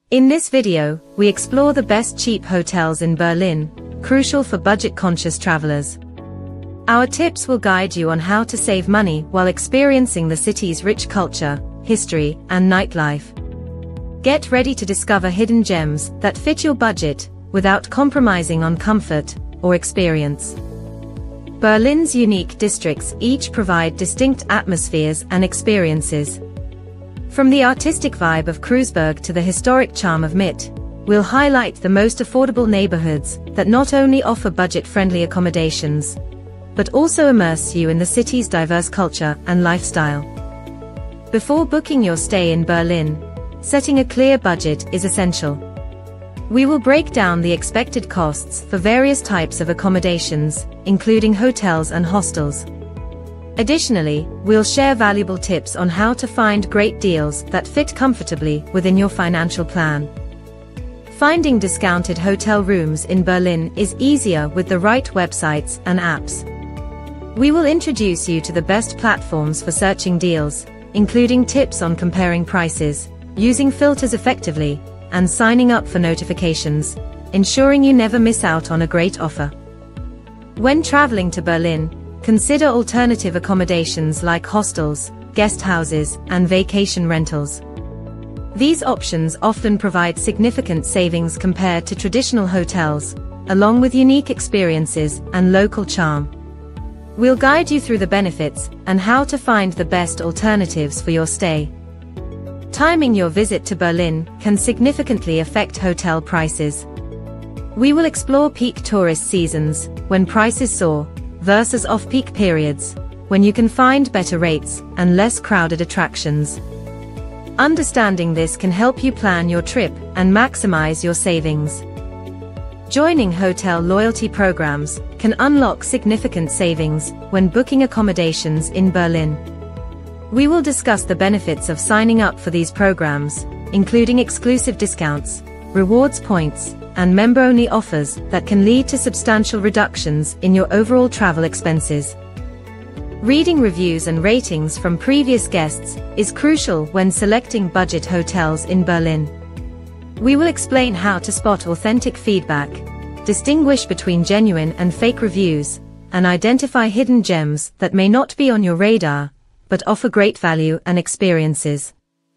In this video, we explore the best cheap hotels in Berlin, crucial for budget-conscious travelers. Our tips will guide you on how to save money while experiencing the city's rich culture, history, and nightlife. Get ready to discover hidden gems that fit your budget without compromising on comfort or experience. Berlin's unique districts each provide distinct atmospheres and experiences. From the artistic vibe of Kreuzberg to the historic charm of Mitte, we'll highlight the most affordable neighborhoods that not only offer budget-friendly accommodations, but also immerse you in the city's diverse culture and lifestyle. Before booking your stay in Berlin, setting a clear budget is essential. We will break down the expected costs for various types of accommodations, including hotels and hostels. Additionally, we'll share valuable tips on how to find great deals that fit comfortably within your financial plan. Finding discounted hotel rooms in Berlin is easier with the right websites and apps. We will introduce you to the best platforms for searching deals, including tips on comparing prices, using filters effectively, and signing up for notifications, ensuring you never miss out on a great offer. When traveling to Berlin, consider alternative accommodations like hostels, guest houses, and vacation rentals. These options often provide significant savings compared to traditional hotels, along with unique experiences and local charm. We'll guide you through the benefits and how to find the best alternatives for your stay. Timing your visit to Berlin can significantly affect hotel prices. We will explore peak tourist seasons, when prices soar, versus off-peak periods, when you can find better rates and less crowded attractions. Understanding this can help you plan your trip and maximize your savings. Joining hotel loyalty programs can unlock significant savings when booking accommodations in Berlin. We will discuss the benefits of signing up for these programs, including exclusive discounts, rewards points, and member-only offers that can lead to substantial reductions in your overall travel expenses. Reading reviews and ratings from previous guests is crucial when selecting budget hotels in Berlin. We will explain how to spot authentic feedback, distinguish between genuine and fake reviews, and identify hidden gems that may not be on your radar, but offer great value and experiences.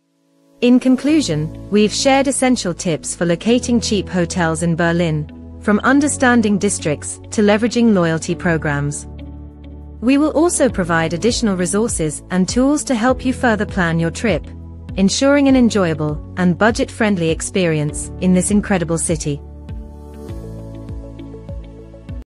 In conclusion, we've shared essential tips for locating cheap hotels in Berlin, from understanding districts to leveraging loyalty programs. We will also provide additional resources and tools to help you further plan your trip, ensuring an enjoyable and budget-friendly experience in this incredible city.